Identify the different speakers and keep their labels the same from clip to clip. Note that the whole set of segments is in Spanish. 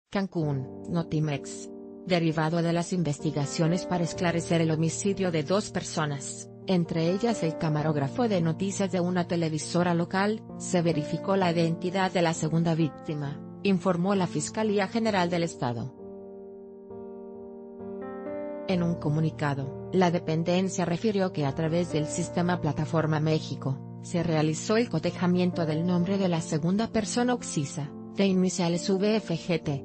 Speaker 1: Cancún, Notimex. Derivado de las investigaciones para esclarecer el homicidio de 2 personas, entre ellas el camarógrafo de noticias de una televisora local, se verificó la identidad de la segunda víctima, informó la Fiscalía General del Estado. En un comunicado, la dependencia refirió que a través del sistema Plataforma México, se realizó el cotejamiento del nombre de la segunda persona occisa, de iniciales VFGT,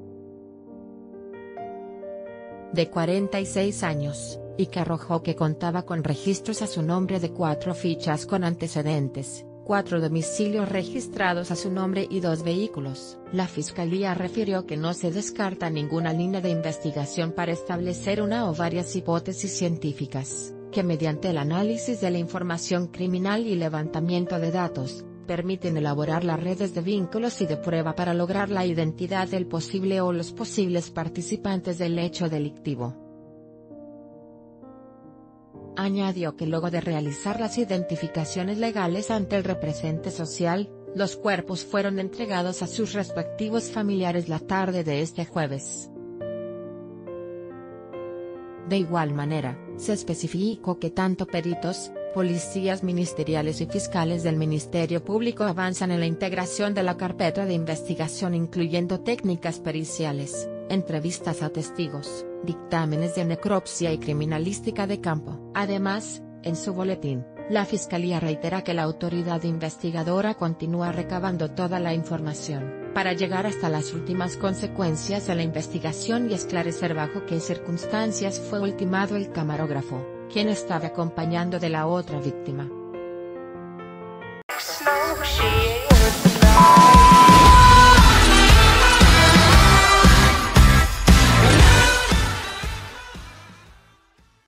Speaker 1: de 46 años, y que arrojó que contaba con registros a su nombre de 4 fichas con antecedentes, 4 domicilios registrados a su nombre y 2 vehículos. La Fiscalía refirió que no se descarta ninguna línea de investigación para establecer una o varias hipótesis científicas, que mediante el análisis de la información criminal y levantamiento de datos, permiten elaborar las redes de vínculos y de prueba para lograr la identidad del posible o los posibles participantes del hecho delictivo. Añadió que luego de realizar las identificaciones legales ante el representante social, los cuerpos fueron entregados a sus respectivos familiares la tarde de este jueves. De igual manera, se especificó que tanto peritos, policías ministeriales y fiscales del Ministerio Público avanzan en la integración de la carpeta de investigación incluyendo técnicas periciales, entrevistas a testigos, dictámenes de necropsia y criminalística de campo. Además, en su boletín, la Fiscalía reitera que la autoridad investigadora continúa recabando toda la información, para llegar hasta las últimas consecuencias de la investigación y esclarecer bajo qué circunstancias fue ultimado el camarógrafo, quien estaba acompañando de la otra víctima.